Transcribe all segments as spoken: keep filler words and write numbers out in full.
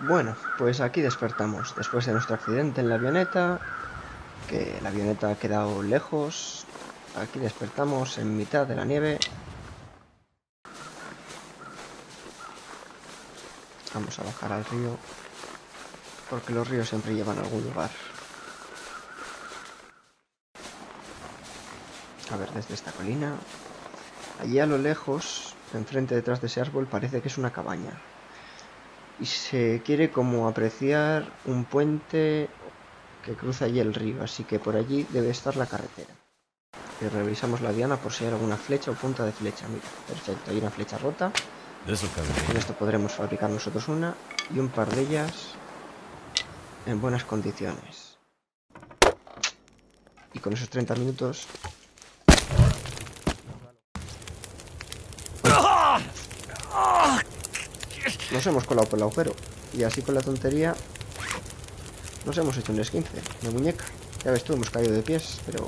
Bueno, pues aquí despertamos después de nuestro accidente en la avioneta, que la avioneta ha quedado lejos. Aquí despertamos en mitad de la nieve. Vamos a bajar al río, porque los ríos siempre llevan a algún lugar. A ver, desde esta colina. Allí a lo lejos, enfrente detrás de ese árbol, parece que es una cabaña. Y se quiere como apreciar un puente que cruza allí el río, así que por allí debe estar la carretera. Y revisamos la diana por si hay alguna flecha o punta de flecha. Mira, perfecto, hay una flecha rota. Con esto podremos fabricar nosotros una y un par de ellas en buenas condiciones. Y con esos treinta minutos... Nos hemos colado por el agujero. Y así con la tontería nos hemos hecho un esguince de muñeca. Ya ves tú, hemos caído de pies, pero...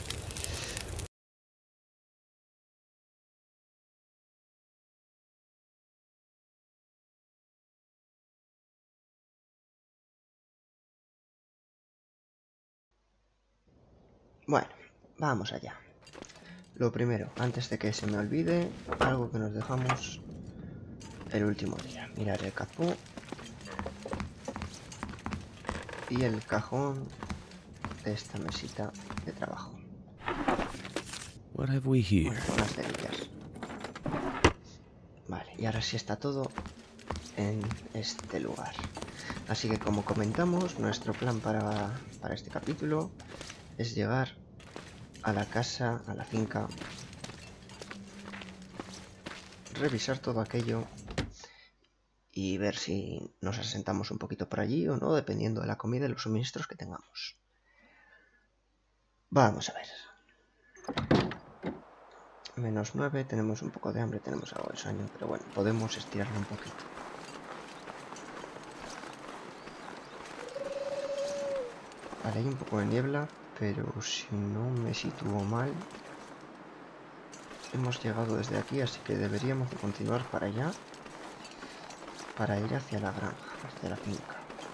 Bueno, vamos allá. Lo primero, antes de que se me olvide, algo que nos dejamos el último día. Mirar el capó y el cajón de esta mesita de trabajo. What have we here? Bueno, unas cerillas. Vale, y ahora sí está todo en este lugar. Así que como comentamos, nuestro plan para, para este capítulo es llegar a la casa, a la finca, revisar todo aquello y ver si nos asentamos un poquito por allí o no, dependiendo de la comida y los suministros que tengamos. Vamos a ver. Menos nueve, tenemos un poco de hambre, tenemos algo de sueño, pero bueno, podemos estirarlo un poquito. Vale, hay un poco de niebla, pero si no me sitúo mal, hemos llegado desde aquí, así que deberíamos de continuar para allá, para ir hacia la granja, hacia la finca.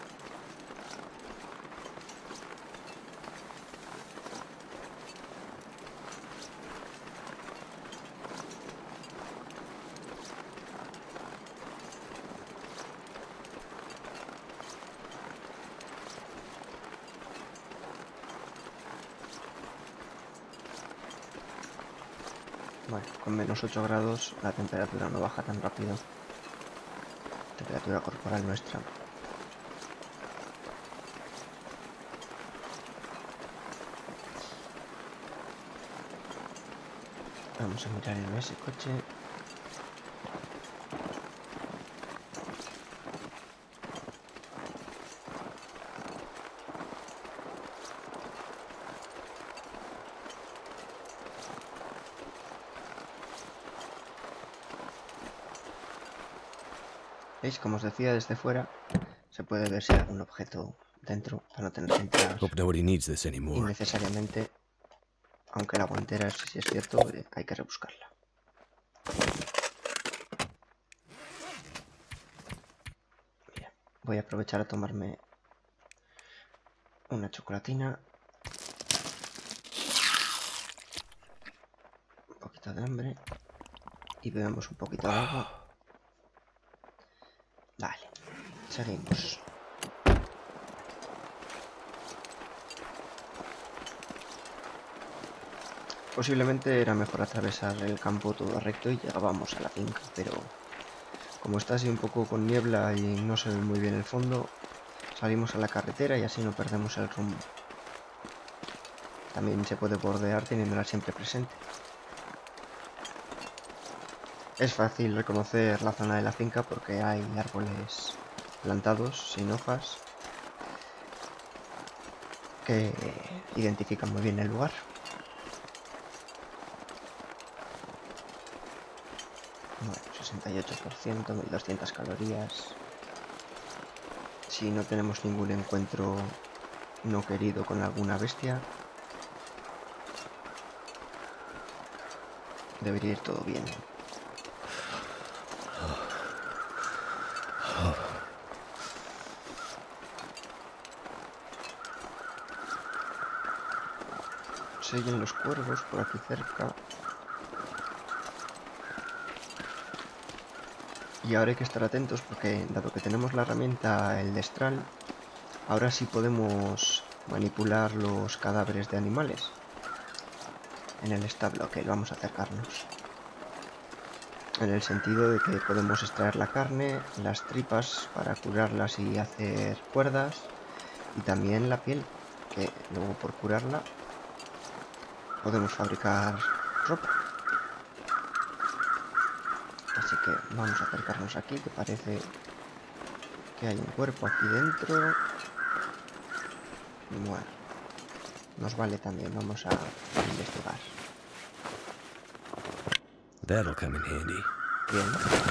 Bueno, con menos ocho grados la temperatura no baja tan rápido. Temperatura corporal nuestra. Vamos a mirar en ese coche. ¿Veis? Como os decía, desde fuera se puede ver si hay algún objeto dentro para no tener que entrar Hope nobody needs this anymore. innecesariamente. Aunque la guantera, si sí es cierto, hay que rebuscarla. Mira, voy a aprovechar a tomarme una chocolatina. Un poquito de hambre. Y bebemos un poquito de agua. Vale, seguimos. Posiblemente era mejor atravesar el campo todo recto y llegábamos a la finca, pero como está así un poco con niebla y no se ve muy bien el fondo, salimos a la carretera y así no perdemos el rumbo. También se puede bordear teniéndola siempre presente. Es fácil reconocer la zona de la finca porque hay árboles plantados sin hojas que identifican muy bien el lugar. Bueno, sesenta y ocho por ciento, mil doscientas calorías. Si no tenemos ningún encuentro no querido con alguna bestia, debería ir todo bien. se oyen los cuervos por aquí cerca. Y ahora hay que estar atentos porque, dado que tenemos la herramienta, el destral, ahora sí podemos manipular los cadáveres de animales en el establo, que vamos a acercarnos. En el sentido de que podemos extraer la carne, las tripas para curarlas y hacer cuerdas, y también la piel, que luego por curarla podemos fabricar ropa. Así que vamos a acercarnos aquí, que parece que hay un cuerpo aquí dentro. Bueno, nos vale también, vamos a investigar. That'll come in handy. Bien.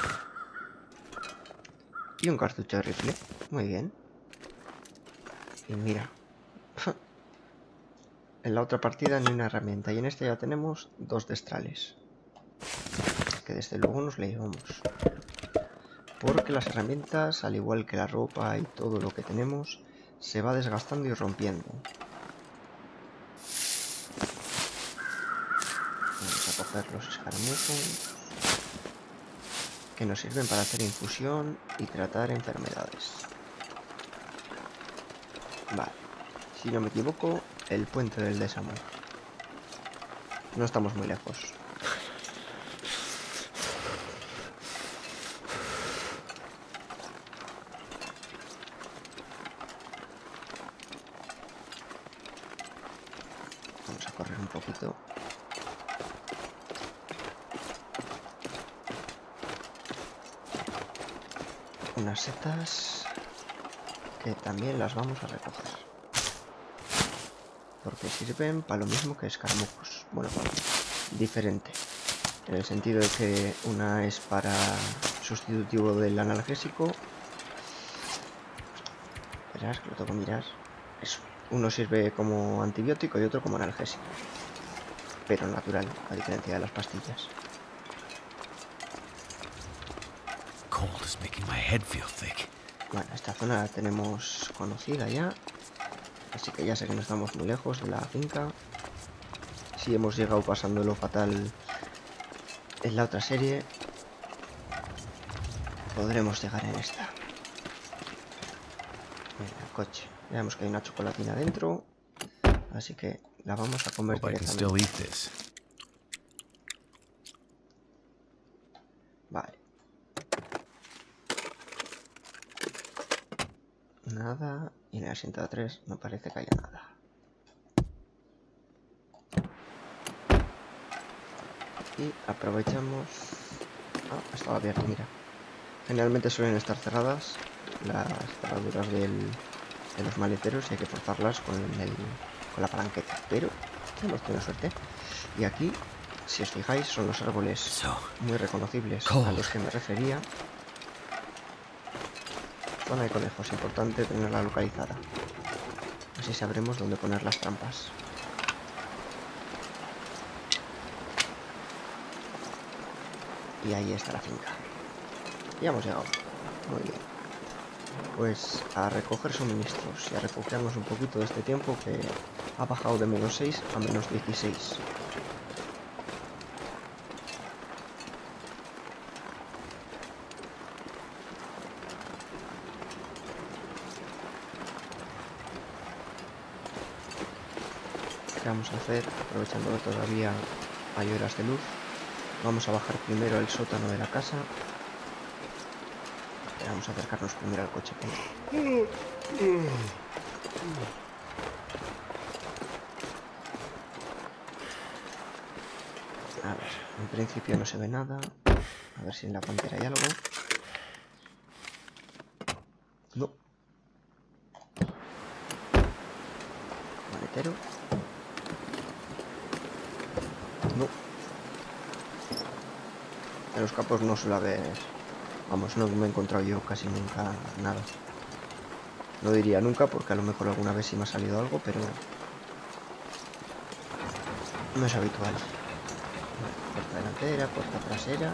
Y un cartucho de rifle. Muy bien. Y mira. En la otra partida ni una herramienta. Y en esta ya tenemos dos destrales. Que desde luego nos la llevamos. Porque las herramientas, al igual que la ropa y todo lo que tenemos, se va desgastando y rompiendo. Vamos a coger los escaramuzos, que nos sirven para hacer infusión y tratar enfermedades. Vale, si no me equivoco, el puente del desamor. No estamos muy lejos. Vamos a correr un poquito. Unas setas que también las vamos a recoger, porque sirven para lo mismo que escaramujos. Bueno, bueno, diferente, en el sentido de que una es para sustitutivo del analgésico. Verás que lo tengo que mirar. Eso, uno sirve como antibiótico y otro como analgésico, pero natural, a diferencia de las pastillas. Cold is making my head feel thick. Bueno, esta zona la tenemos conocida ya, así que ya sé que no estamos muy lejos de la finca. Si hemos llegado pasando lo fatal en la otra serie, podremos llegar en esta. Venga, el coche. Veamos que hay una chocolatina dentro, así que la vamos a comer directamente. Vale. Nada. Y en el asiento de atrás no parece que haya nada. Y aprovechamos... Ah, estaba abierto, mira. Generalmente suelen estar cerradas las cerraduras del, de los maleteros y hay que forzarlas con, el, con la palanqueta. Pero hemos tenido suerte. Y aquí, si os fijáis, son los árboles muy reconocibles a los que me refería. Zona de conejos, importante tenerla localizada. Así sabremos dónde poner las trampas. Y ahí está la finca. Ya hemos llegado. Muy bien. Pues a recoger suministros y a refugiarnos un poquito de este tiempo que ha bajado de menos seis a menos dieciséis. ¿Qué vamos a hacer? Aprovechando que todavía hay horas de luz, vamos a bajar primero al sótano de la casa. Vamos a acercarnos primero al coche. A ver, en principio no se ve nada. A ver si en la pantera hay algo. No. Maletero. No. En los capos no suele haber... Vamos, no me he encontrado yo casi nunca nada. No diría nunca porque a lo mejor alguna vez sí me ha salido algo, pero no es habitual. Puerta delantera, puerta trasera.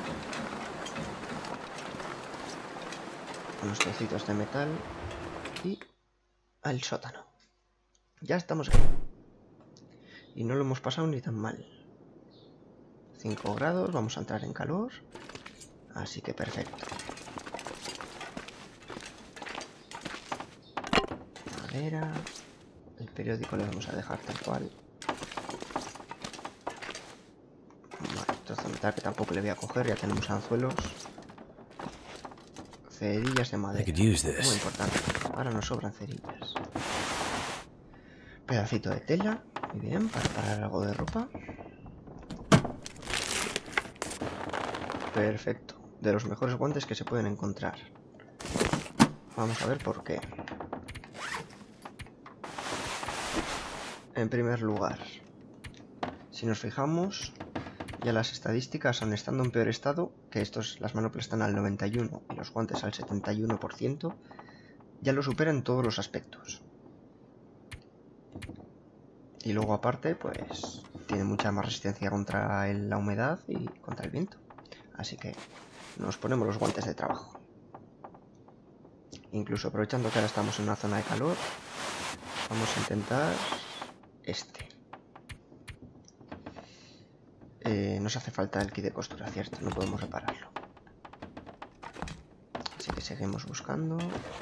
Unos trocitos de metal y al sótano. Ya estamos aquí. Y no lo hemos pasado ni tan mal. cinco grados, vamos a entrar en calor. Así que perfecto. Madera. El periódico lo vamos a dejar tal cual. Vale, trozo de metal que tampoco le voy a coger, ya tenemos anzuelos. Cerillas de madera. Muy importante. Ahora nos sobran cerillas. Pedacito de tela. Muy bien, para parar algo de ropa. Perfecto. De los mejores guantes que se pueden encontrar. Vamos a ver por qué. En primer lugar, si nos fijamos, ya las estadísticas, aun estando en peor estado, que estos, las manoplas están al noventa y uno y los guantes al setenta y uno por ciento, ya lo superan en todos los aspectos. Y luego aparte, pues tiene mucha más resistencia contra el, la humedad y contra el viento. Así que nos ponemos los guantes de trabajo. Incluso aprovechando que ahora estamos en una zona de calor, vamos a intentar este. Eh, nos hace falta el kit de costura, cierto, no podemos repararlo. Así que seguimos buscando.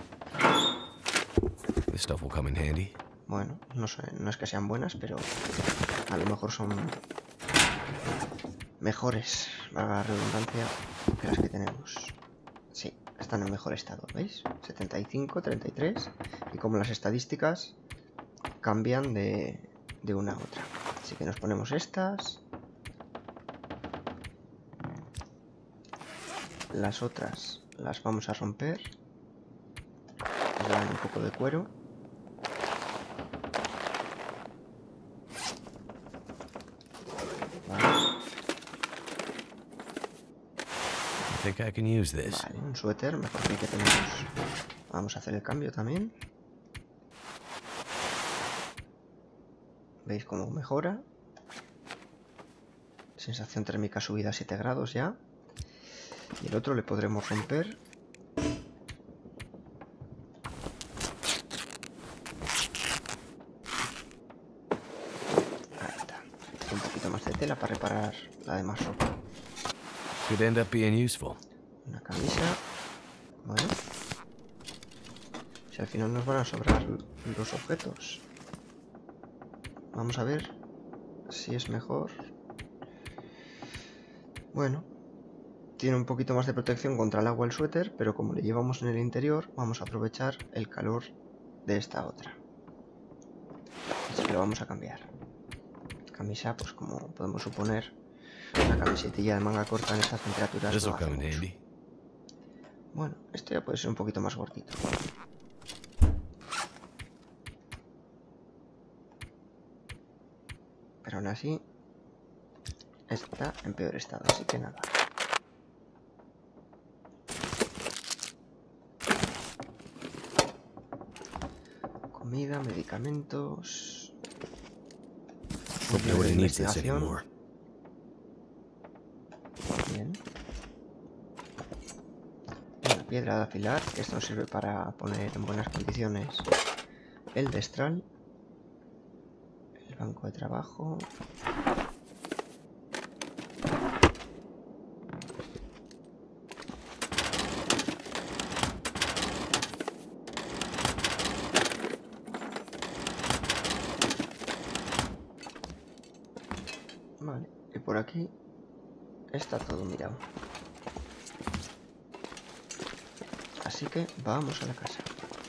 This stuff will come in handy. Bueno, no, sé, no es que sean buenas, pero a lo mejor son mejores, valga la redundancia, que las que tenemos. Sí, están en mejor estado, ¿veis? setenta y cinco, treinta y tres. Y como las estadísticas cambian de, de una a otra. Así que nos ponemos estas. Las otras las vamos a romper. Les dan un poco de cuero. I think I can use this. Vale, un suéter, mejor que el que tenemos. Vamos a hacer el cambio también. ¿Veis cómo mejora? Sensación térmica subida a siete grados ya. Y el otro le podremos romper. Ahí está. Un poquito más de tela para reparar la demás ropa. Could end up being useful. Una camisa. Bueno. Si al final nos van a sobrar los objetos. Vamos a ver si es mejor. Bueno. Tiene un poquito más de protección contra el agua el suéter, pero como le llevamos en el interior, vamos a aprovechar el calor de esta otra. Así que lo vamos a cambiar. Camisa, pues como podemos suponer, una camisetilla de manga corta en estas temperaturas no hace mucho. Bueno, esto ya puede ser un poquito más gordito. Pero aún así está en peor estado, así que nada. Comida, medicamentos. Nobody needs this anymore. Bien. Una piedra de afilar, que esto nos sirve para poner en buenas condiciones el destral. El banco de trabajo. Vale, y por aquí está todo mirado. Así que vamos a la casa.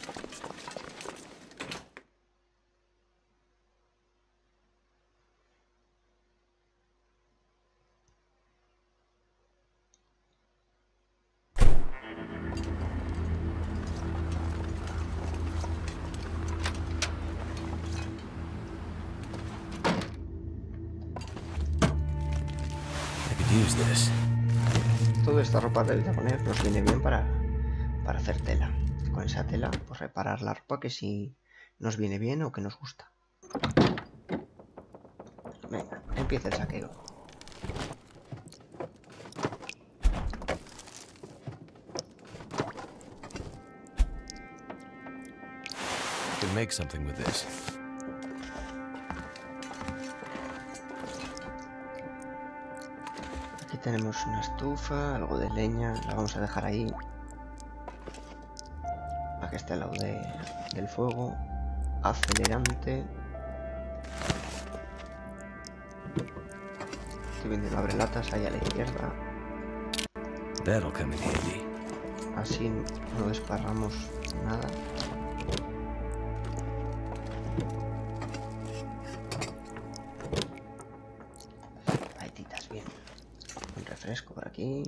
Toda esta ropa de poner nos viene bien para, para hacer tela. Con esa tela, pues reparar la ropa que si nos viene bien o que nos gusta. Venga, empieza el saqueo. I can make something with this. tenemos una estufa, algo de leña, la vamos a dejar ahí para que esté al lado de, del fuego. Acelerante. Estoy viendo el abrelatas ahí a la izquierda. That'll come in handy. Así no desparramos nada. Galletitas, bien. Un refresco por aquí.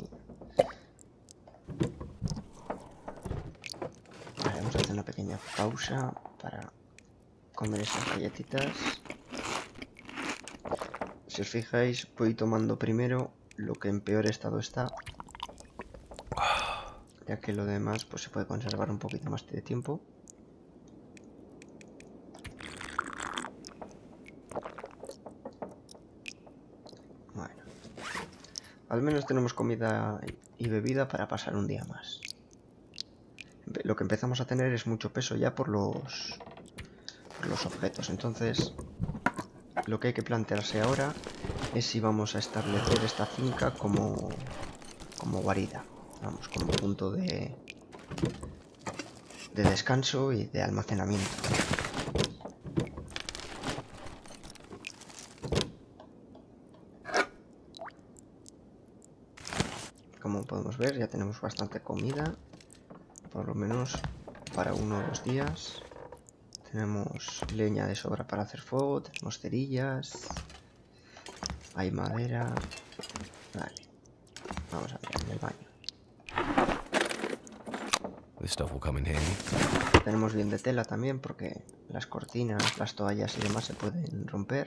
Vale, vamos a hacer una pequeña pausa para comer esas galletitas. Si os fijáis, voy tomando primero lo que en peor estado está, ya que lo demás pues se puede conservar un poquito más de tiempo. Bueno, al menos tenemos comida y bebida para pasar un día más. Lo que empezamos a tener es mucho peso ya por los, por los objetos, entonces lo que hay que plantearse ahora es si vamos a establecer esta finca como, como guarida, vamos, como punto de, de descanso y de almacenamiento. Como podemos ver, ya tenemos bastante comida, por lo menos para uno o dos días. Tenemos leña de sobra para hacer fuego, tenemos cerillas, hay madera. Vale, vamos a mirar en el baño. This stuff will come in handy. Tenemos bien de tela también porque las cortinas, las toallas y demás se pueden romper.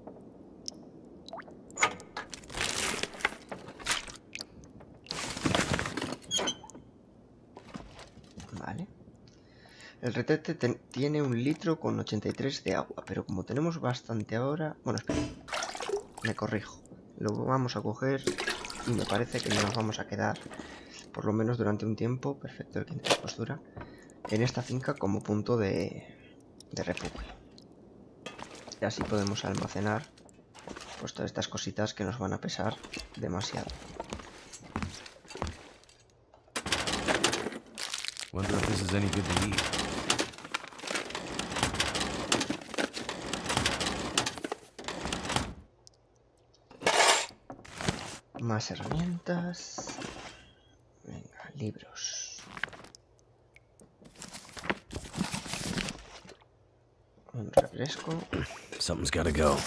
Vale. El retrete tiene un litro con ochenta y tres de agua, pero como tenemos bastante ahora... Bueno, espera, me corrijo. Lo vamos a coger y me parece que nos vamos a quedar, por lo menos durante un tiempo, perfecto el quinto de postura, en esta finca como punto de, de refugio. Y así podemos almacenar pues todas estas cositas que nos van a pesar demasiado. Wonder if this is any good to eat. Más herramientas. Venga, libros. Un refresco. Something's gotta go.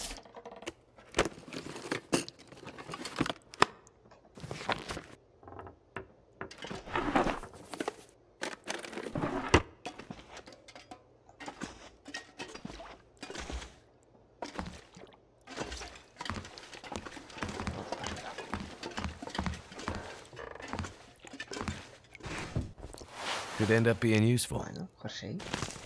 Could end up being useful. Bueno, pues sí.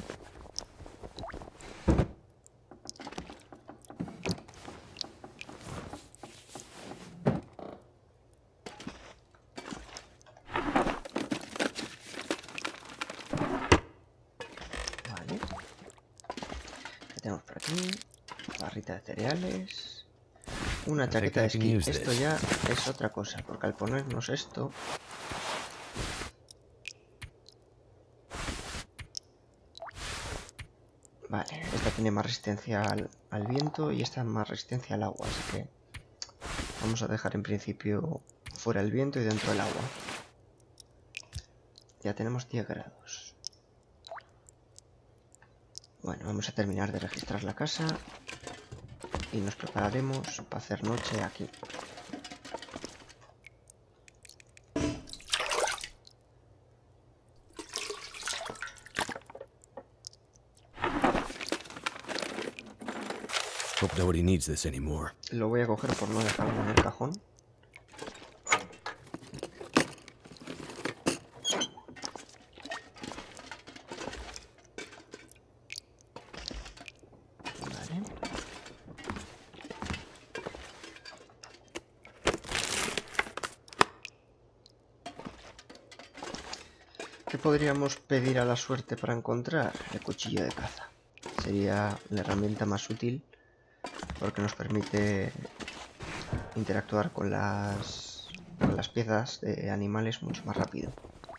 Vale. ¿Qué tenemos por aquí? Barrita de cereales. Una chaqueta de esquí. Esto ya es otra cosa, porque al ponernos esto... Vale, esta tiene más resistencia al, al viento y esta más resistencia al agua, así que vamos a dejar en principio fuera el viento y dentro el agua. Ya tenemos diez grados. Bueno, vamos a terminar de registrar la casa y nos prepararemos para hacer noche aquí. Hope nobody needs this anymore. Lo voy a coger por no dejarlo en el cajón. Vale. ¿Qué podríamos pedir a la suerte para encontrar? El cuchillo de caza. Sería la herramienta más útil, porque nos permite interactuar con las, con las piezas de animales mucho más rápido.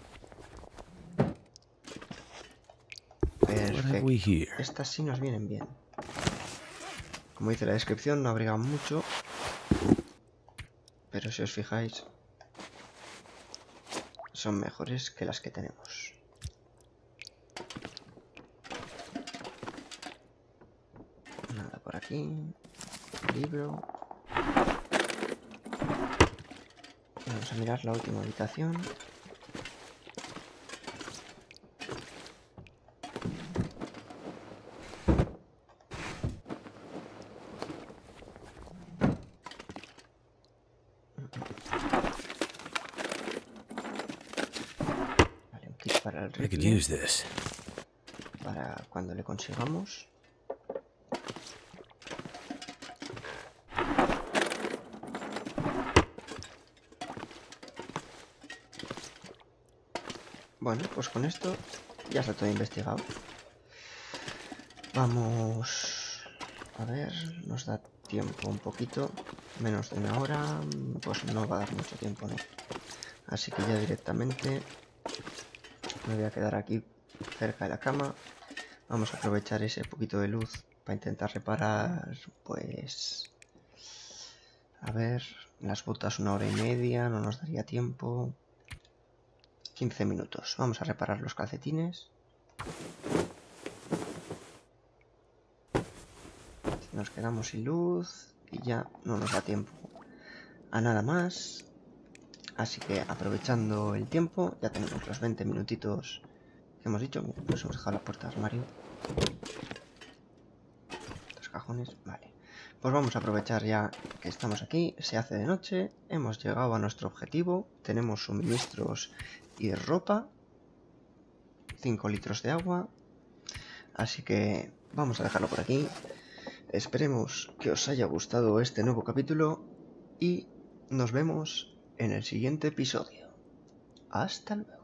Perfecto. Estas sí nos vienen bien. Como dice la descripción, no abrigan mucho, pero si os fijáis, son mejores que las que tenemos. Nada por aquí. Libro. Vamos a mirar la última habitación. Vale, un kit para el rifle. Para cuando le consigamos. Bueno, pues con esto ya está todo investigado. Vamos a ver, nos da tiempo un poquito, menos de una hora, pues no va a dar mucho tiempo, ¿no? Así que ya directamente me voy a quedar aquí cerca de la cama. Vamos a aprovechar ese poquito de luz para intentar reparar, pues... A ver, las botas una hora y media, no nos daría tiempo. quince minutos. Vamos a reparar los calcetines. Nos quedamos sin luz y ya no nos da tiempo a nada más. Así que aprovechando el tiempo, ya tenemos los veinte minutitos que hemos dicho. Pues hemos dejado la puerta del armario. Dos cajones, vale. Pues vamos a aprovechar ya que estamos aquí. Se hace de noche, hemos llegado a nuestro objetivo. Tenemos suministros y ropa. cinco litros de agua. Así que vamos a dejarlo por aquí. Esperemos que os haya gustado este nuevo capítulo y nos vemos en el siguiente episodio. Hasta luego.